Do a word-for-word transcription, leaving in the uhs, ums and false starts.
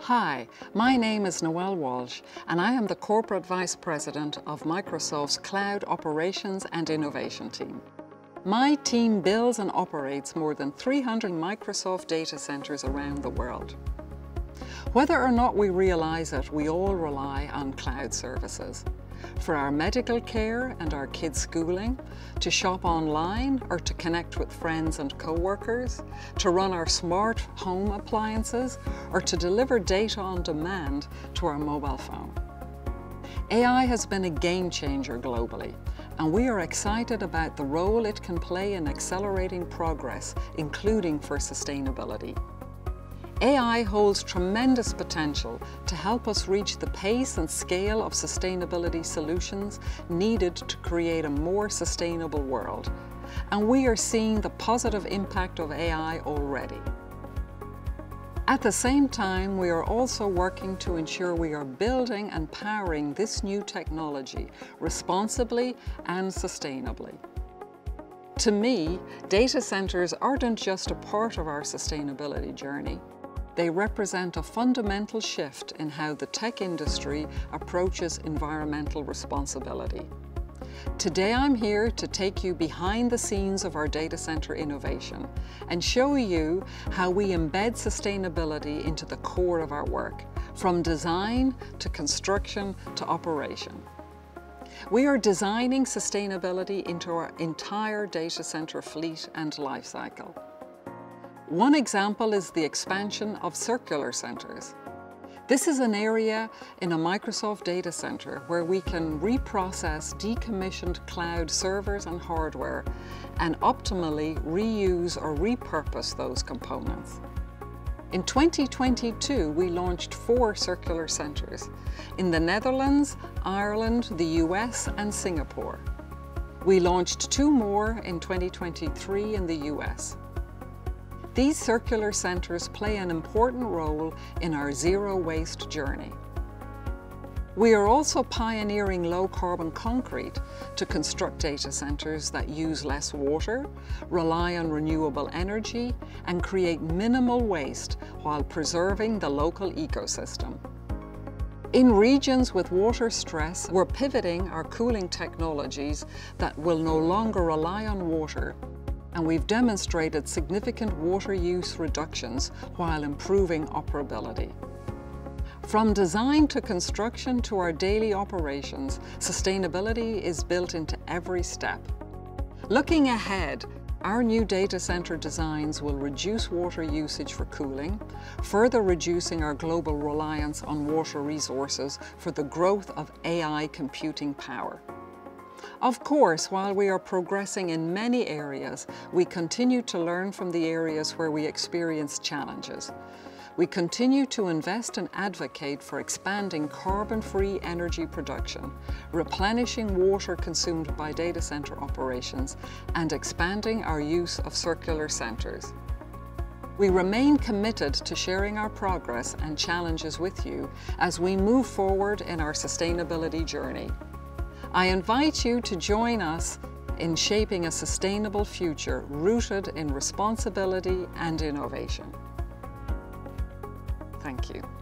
Hi, my name is Noelle Walsh and I am the Corporate Vice President of Microsoft's Cloud Operations and Innovation team. My team builds and operates more than three hundred Microsoft data centers around the world. Whether or not we realize it, we all rely on cloud services. For our medical care and our kids' schooling, to shop online or to connect with friends and co-workers, to run our smart home appliances, or to deliver data on demand to our mobile phone. A I has been a game changer globally, and we are excited about the role it can play in accelerating progress, including for sustainability. A I holds tremendous potential to help us reach the pace and scale of sustainability solutions needed to create a more sustainable world. And we are seeing the positive impact of A I already. At the same time, we are also working to ensure we are building and powering this new technology responsibly and sustainably. To me, data centers aren't just a part of our sustainability journey. They represent a fundamental shift in how the tech industry approaches environmental responsibility. Today I'm here to take you behind the scenes of our data center innovation and show you how we embed sustainability into the core of our work, from design to construction to operation. We are designing sustainability into our entire data center fleet and lifecycle. One example is the expansion of circular centers. This is an area in a Microsoft data center where we can reprocess decommissioned cloud servers and hardware and optimally reuse or repurpose those components. In twenty twenty-two, we launched four circular centers in the Netherlands, Ireland, the U S, and Singapore. We launched two more in twenty twenty-three in the U S. These circular centers play an important role in our zero waste journey. We are also pioneering low-carbon concrete to construct data centers that use less water, rely on renewable energy, and create minimal waste while preserving the local ecosystem. In regions with water stress, we're pivoting our cooling technologies that will no longer rely on water, and we've demonstrated significant water use reductions while improving operability. From design to construction to our daily operations, sustainability is built into every step. Looking ahead, our new data center designs will reduce water usage for cooling, further reducing our global reliance on water resources for the growth of A I computing power. Of course, while we are progressing in many areas, we continue to learn from the areas where we experience challenges. We continue to invest and advocate for expanding carbon-free energy production, replenishing water consumed by data center operations, and expanding our use of circular centers. We remain committed to sharing our progress and challenges with you as we move forward in our sustainability journey. I invite you to join us in shaping a sustainable future rooted in responsibility and innovation. Thank you.